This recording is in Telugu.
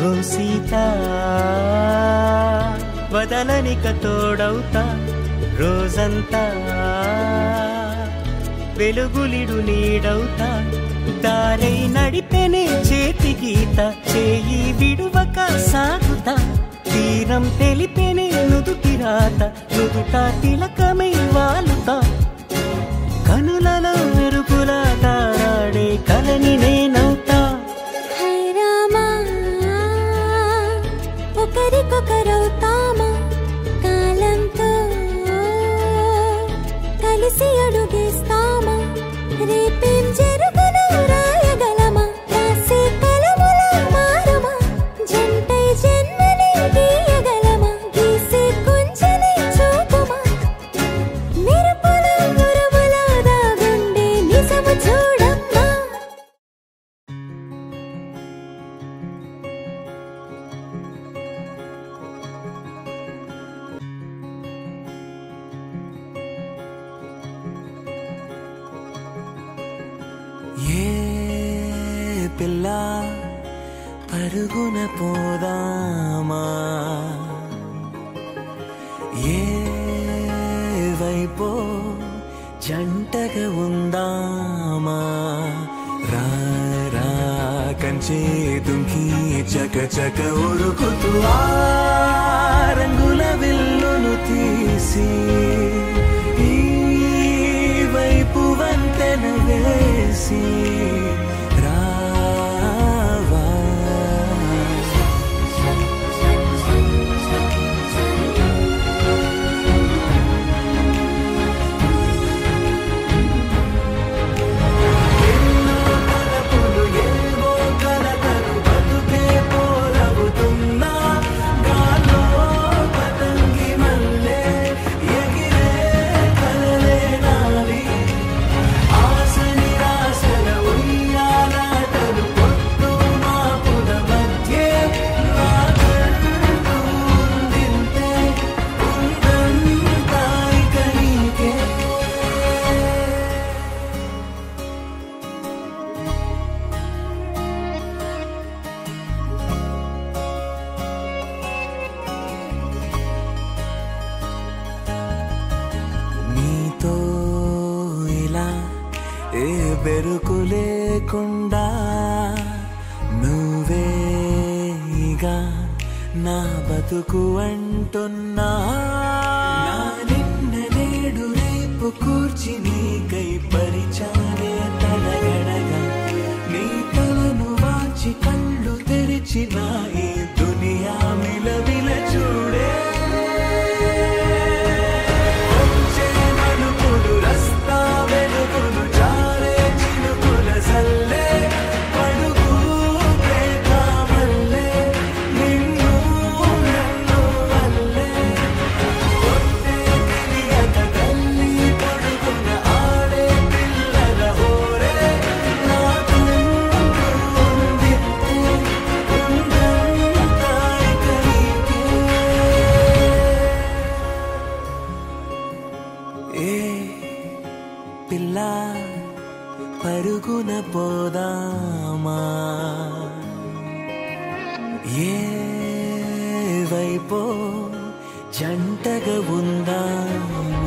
ఓ సీత వదలనిక తోడవుతా రోజంతా వెలుగులిడు నీడవుతా దారై నడిపెనే చేతి గీత చేయి విడువక సాగుతా తీరం తెలిపెనే నుదుటి రాత నుదుట తిలకమై వాలుతా కనులలో మెరుపులా తారాడే కలని నేనవుతా రామా ఒకరికొకరవుతామా కాలంతో కలిసి అడుగేస్తామా రేపేం జరుగునో రాయగలమా రాసే కలముల మారమా జంటై జన్మని గీయగలమా గీసే కొంచెని చూపుమా మెరుపుల గురువుల దాగుండే నిజము చూడమ్మా ఏ పిల్ల పరుగున పోదామా ఏ వైపో జంటగా ఉందామా రా రా కంచే దుంకి చక చక ఉరుకుతూ ఆ రంగుల విల్లును తీసి ఈ వైపు వంతెన వేసి రావా ఎన్నో తలపులు ఏవో కలతలు బతుకే పోలవుతున్నా గాల్లో పతంగి మల్లె ఎగిరే కలలే నావి ఆశ నిరాశల ఉయ్యాలాటలు పొద్దు మాపుల మధ్య నాకంటూ ఉందింతే ఉందంతా ఇక నీకే నీతో ఇలా ఏ బెరుకు లేకుండా నువ్వేగా నా బతుకు అంటున్నా నా నిన్న నేడు రేపు కూర్చి నీకై పరిచానే తడగడగా నీ తలను వాచి కళ్ళు తెరిచిన ఈ దునియా మిలమిల చూడే వచ్చే మలుపులు రస్తా వెలుగులు జారే చినుకుల సల్లే పడుగు ప్రేమల్లే నిన్ను నన్ను వల్లే కొట్టే తెలియక తల్లి పడుకున్న ఆడే పిల్లల హోరే నాకు ఉందితే ఉందంతా ఇక నీకే ఏ పిల్ల పరుగున పోదామా ఏ వైపో జంటగా ఉందామా